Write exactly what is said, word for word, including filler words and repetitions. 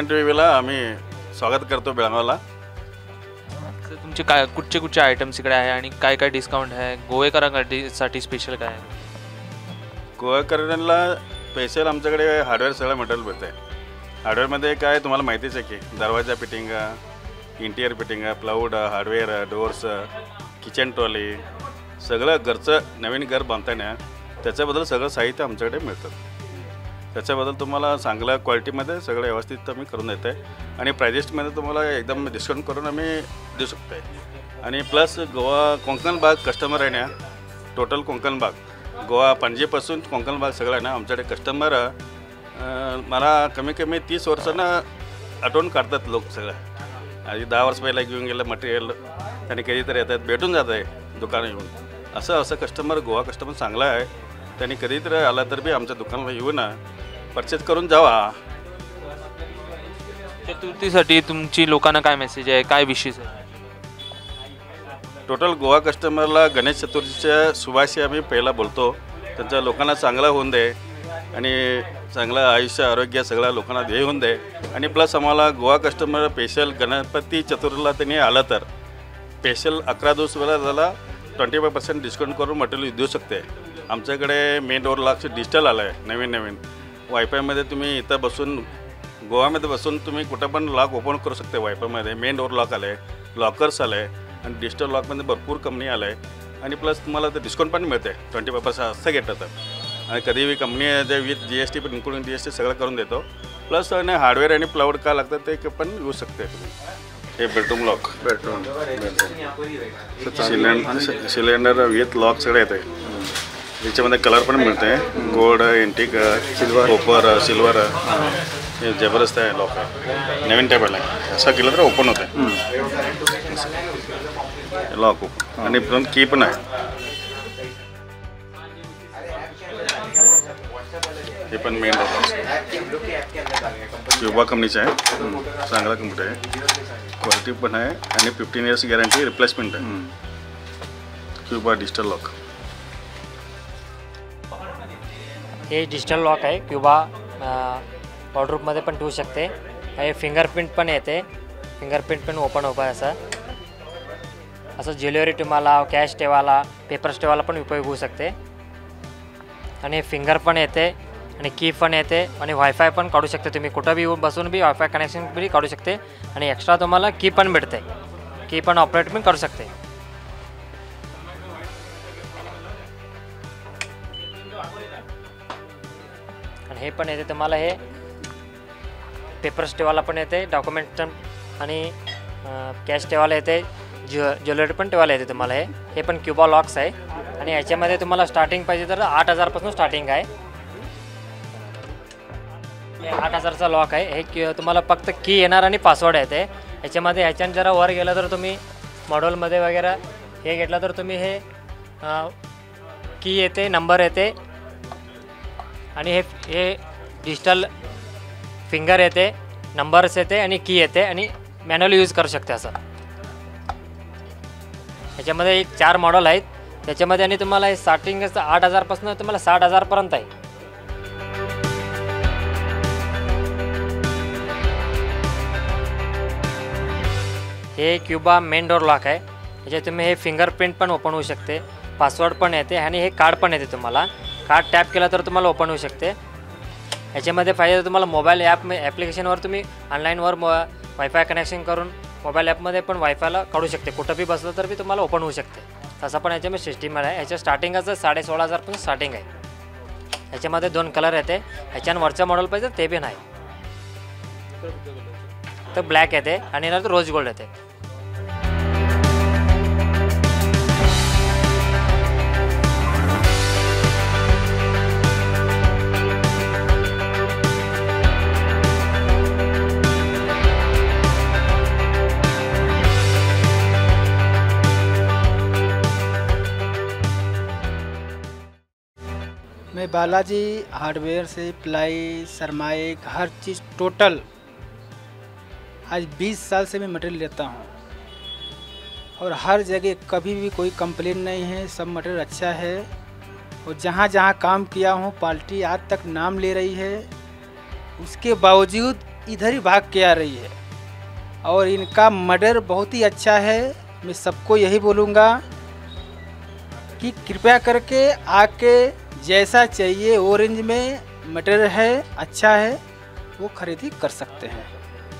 N टीव्हीला आम्ही स्वागत करतो बेळगावला. तर तुमचे काय कुठचे कुठचे आयटम्स इकडे आहे आणि काय काय डिस्काउंट आहे? गोवेकरांसाठी स्पेशल काय आहे? गोवेकरांना स्पेशल आमच्याकडे हार्डवेअर सगळं मटेरियल भेटतं आहे. हार्डवेअरमध्ये काय तुम्हाला माहितीच आहे की दरवाजा फिटिंगा, इंटिरियर फिटिंगा, plywood, hardware, doors, kitchen trolley, सगळं घरचं नवीन घर बांधताना त्याच्याबद्दल सगळं साहित्य आमच्याकडे मिळतं. त्याच्याबद्दल तुम्हाला चांगल्या क्वालिटीमध्ये सगळं व्यवस्थित आम्ही करून देतो आहे आणि प्रायजेसमध्ये तुम्हाला एकदम डिस्काउंट करून आम्ही देऊ शकतो आहे. आणि प्लस गोवा कोकण भाग कस्टमर आहे ना, टोटल कोकण भाग गोवा पणजीपासून कोकण भाग सगळं आहे ना आमच्याकडे कस्टमर मला कमी कमी तीस वर्षानं आठवण काढतात लोक. सगळं आधी दहा वर्ष पहिला घेऊन गेलं मटेरियल त्यांनी कधीतरी येतात, भेटून जात आहे दुकानं येऊन. असं असं कस्टमर गोवा कस्टमर चांगला आहे. त्यांनी कधीतरी आला तर बी आमच्या दुकानाला येऊन परचेस करून जावा. चतुर्थीसाठी तुमची लोकांना काय मेसेज आहे, काय विशेष आहे? टोटल गोवा कस्टमरला गणेश चतुर्थीच्या शुभाशी आम्ही पहिला बोलतो. त्यांच्या लोकांना चांगला होऊन दे आणि चांगलं आयुष्य आरोग्य सगळ्या लोकांना ध्येय होऊन दे. आणि प्लस आम्हाला गोवा कस्टमर स्पेशल गणपती चतुर्थीला त्यांनी आलं तर स्पेशल अकरा दिवस वेळा त्याला ट्वेंटी फाय पर्सेंट डिस्काउंट करून मटेरियल देऊ शकते. आमच्याकडे मेन डोअर लॉक डिजिटल आलं आहे नवीन नवीन. वायफायमध्ये तुम्ही इथं बसून गोवामध्ये बसून तुम्ही कुठं पण लॉक ओपन करू शकते. वायफायमध्ये मेन डोअर लॉक आलं आहे, लॉकर्स आलं आहे आणि डिजिटल लॉकमध्ये भरपूर कंपनी आलं आहे. आणि प्लस तुम्हाला ते डिस्काउंट पण मिळते ट्वेंटी फाय पर्सेंट असं घेतात तर. आणि कधीही कंपनी जे विथ जी एस टी पण इन्क्लुडिंग जी एस टी सगळं करून देतो. प्लस आणि हार्डवेअर आणि प्लाऊड काय लागतं ते पण येऊ शकते तुम्ही. हे bedroom lock bedroom cylinder cylinder with lock सगळं येतं आहे. याच्यामध्ये कलर पण मिळते आहे, gold, antique, silver, copper, silver. हे जबरदस्त आहे लॉक आहे, नवीन टेबल आहे. असं केलं तर ओपन होतं आहे लॉक ओपन. आणि पण की पण आहे. हे पण मेन क्युबा कंपनीचं आहे, चांगला कम्प्युटर आहे, क्वालिटी पण आहे आणि फिफ्टीन इयर्स गॅरंटी रिप्लेसमेंट आहे. Cuba digital lock. हे डिजिटल लॉक आहे. क्युबा वॉर्डरोबमध्ये पण ठेवू शकते. हे फिंगरप्रिंट पण येते, फिंगरप्रिंट पण ओपन होतं. असं असं ज्वेलरी तुम्हाला कॅश ठेवायला, पेपर्स ठेवायला पण उपयोग होऊ शकते. आणि फिंगर पण येते आणि की पण येते आणि वायफाय पण काढू शकते. तुम्ही कुठं बी बसून बी वायफाय कनेक्शन बी काढू शकते. आणि एक्स्ट्रा तुम्हाला की पण भेटते, की पण ऑपरेट पण करू शकते. आणि हे पण येते तुम्हाला, हे पेपर्स ठेवायला पण येते, डॉक्युमेंट आणि कॅश ठेवायला येते, ज्व ज्वेलरी पण ठेवायला येते तुम्हाला. हे हे पण क्युबा लॉक्स आहे. आणि याच्यामध्ये तुम्हाला स्टार्टिंग पाहिजे तर आठ हजारपासून स्टार्टिंग आहे. हे आठ हजारचा लॉक आहे. हे तुम्हाला फक्त की येणार आणि पासवर्ड येते याच्यामध्ये. ह्याच्यानं जरा वर गेलं तर तुम्ही मॉडेलमध्ये वगैरे हे घेतलं तर तुम्ही हे की येते, नंबर येते आणि हे हे डिजिटल फिंगर येते, नंबर्स येते आणि की येते आणि मॅन्युअली यूज करू शकते. असं ह्याच्यामध्ये एक चार मॉडेल आहेत त्याच्यामध्ये. आणि तुम्हाला हे स्टार्टिंग आठ हजारपासून तुम्हाला साठ हजारपर्यंत आहे. हे क्युबा मेन डोअर लॉक आहे. ह्याच्यात तुम्ही हे फिंगरप्रिंट पण ओपन होऊ शकते, पासवर्ड पण येते आणि हे कार्ड पण येते. तुम्हाला कार्ड टॅप केलं तर तुम्हाला ओपन होऊ शकते. ह्याच्यामध्ये पाहिजे तर तुम्हाला मोबाईल ॲप ॲप्लिकेशनवर तुम्ही ऑनलाईनवर मो वायफाय कनेक्शन करून मोबाईल ॲपमध्ये पण वायफायला काढू शकते. कुठं बी बसलं तर बी तुम्हाला ओपन होऊ शकते. तसं पण याच्यामध्ये सिस्टीम आहे. ह्याच्या स्टार्टिंगचं साडे सोळा हजारपासून स्टार्टिंग आहे. ह्याच्यामध्ये दोन कलर येते. ह्याच्यानं वरचं मॉडेल पाहिजे ते बी नाही तर ब्लॅक येते आणि नंतर रोज गोल्ड येते. मैं बालाजी हार्डवेयर से प्लाई, सरमाइक, हर चीज़ टोटल आज बीस साल से मैं मटेरियल लेता हूँ और हर जगह कभी भी कोई कंप्लेन नहीं है. सब मटेरियल अच्छा है और जहाँ जहाँ काम किया हूँ पार्टी आज तक नाम ले रही है. उसके बावजूद इधर ही भाग के आ रही है। और इनका मटेरियल बहुत ही अच्छा है। मैं सबको यही बोलूँगा कि कृपया करके आके जैसा चाहिए वो रेंज में मटेरियल है, अच्छा है, वो खरीदी कर सकते हैं।